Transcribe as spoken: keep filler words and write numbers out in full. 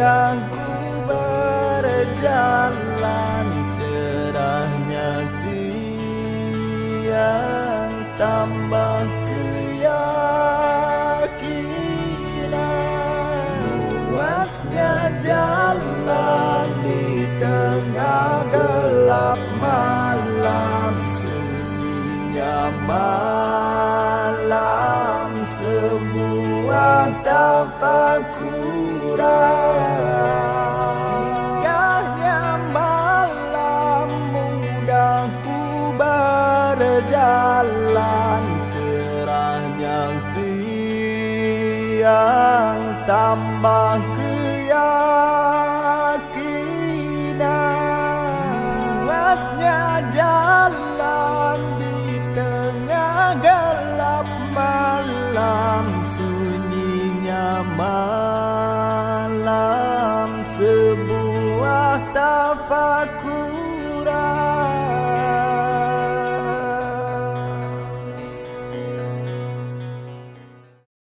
mudahku berjalan, cerahnya siang tambah keyakinan. Luasnya jalan di tengah gelap malam, sunyinya malam, semua tafakuran. Indahnya malam, mudahku berjalan, cerahnya siang tambah keyakinan. Luasnya jalan di tengah gelap malam, sunyinya malam, sebuah tafakur.